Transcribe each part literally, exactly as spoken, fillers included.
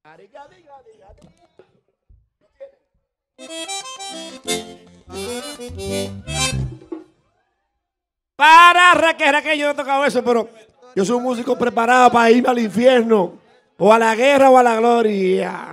Para, Raquel, Raquel, yo no he tocado eso, pero yo soy un músico preparado para irme al infierno, o a la guerra o a la gloria.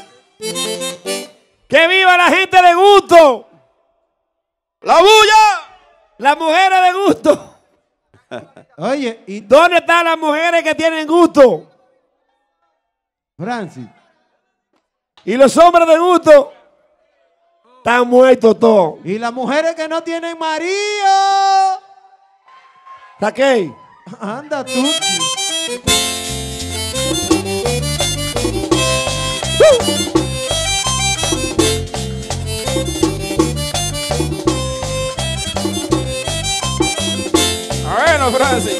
¡Que viva la gente de gusto! ¡La bulla! Las mujeres de gusto. Oye, ¿y dónde están las mujeres que tienen gusto? Francis. Y los hombres de gusto están muertos todos. Y las mujeres que no tienen marido. Raquel. Anda tú. Bueno, Francis.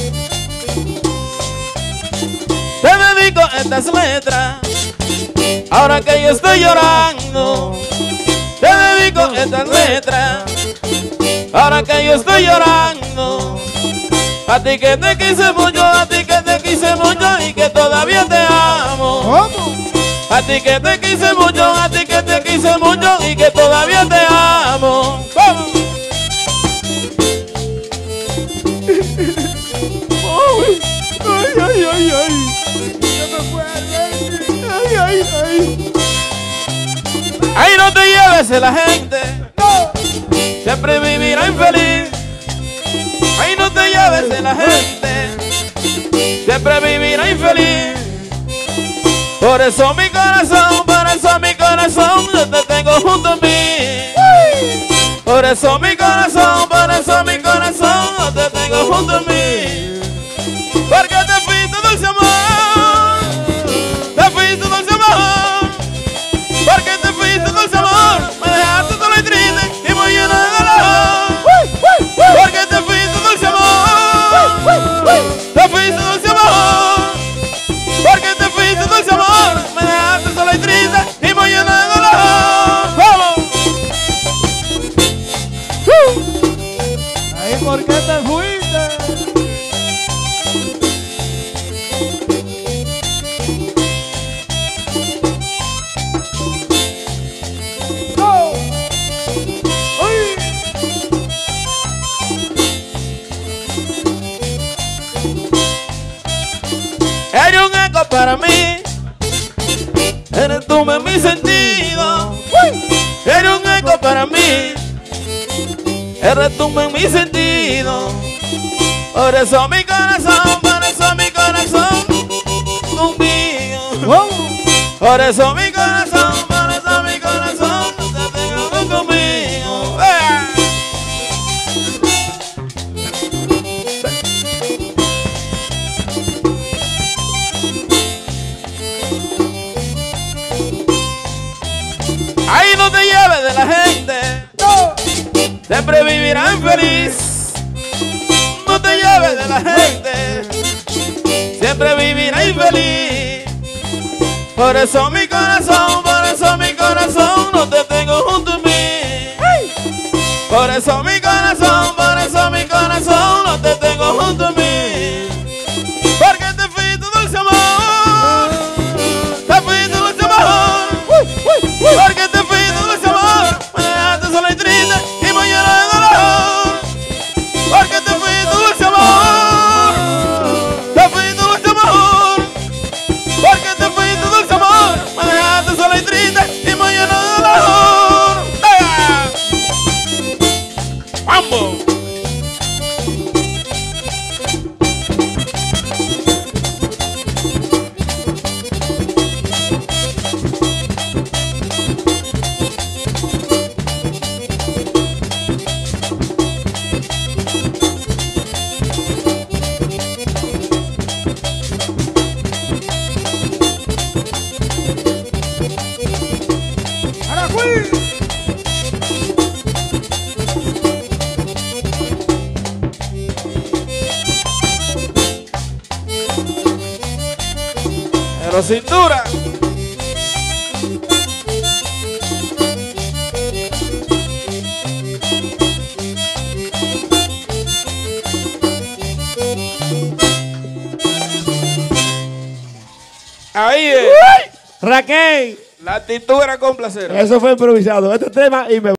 Te dedico estas letras. Ahora que yo estoy llorando. Te dedico estas letras. Ahora que yo estoy llorando. A ti que te quise mucho, a ti que te quise mucho y que todavía te amo. ¿Cómo? A ti que te quise mucho, a ti que te quise mucho y que todavía te amo. ¿Cómo? Ay, ay, ay, ay. Se me fue el ay, ay, ay. Ay, no te lleves de la gente. No. Siempre vivirá infeliz. Ay, no te lleves de la gente. Siempre vivirá infeliz. Por eso mi corazón, por eso mi corazón, yo te tengo junto a mí. Por eso mi corazón, por eso mi corazón, yo te tengo junto a mí. Porque te fuiste dulce amor, te fuiste dulce amor. Porque te fuiste dulce amor, me dejaste solo y triste y muy lleno de dolor. Porque te fuiste dulce amor, te fuiste dulce amor. Porque te fuiste dulce amor, me dejaste solo y triste y muy lleno de dolor. ¡Vamos! Ay, ¿por qué te fuiste? Eres un eco para mí, eres tú en mi sentido. Eres un eco para mí, eres tú en mi sentido. Por eso mi corazón, por eso mi corazón conmigo. Por eso mi corazón, por eso mi corazón te tengo conmigo. ¡Eh! Ahí no te lleves de la gente, no. Siempre vivirán feliz. No te lleves de la gente, siempre vivirá infeliz. Por eso mi corazón, por eso mi corazón, no te tengo junto a mí. Por eso mi corazón, por eso mi corazón, no te tengo junto a mí. Porque te fuiste dulce amor, te fuiste dulce amor. Porque te fuiste dulce amor, me dejaste sola y triste y muy lleno de dolor. Porque te fuiste dulce amor, te fuiste dulce amor. Porque te fuiste dulce amor, me dejaste sola y triste y muy lleno de dolor. ¡Eh! ¡Vamos! Pero cintura. Ahí es. Raquel, La actitud era complacer. eso fue improvisado. Este tema y me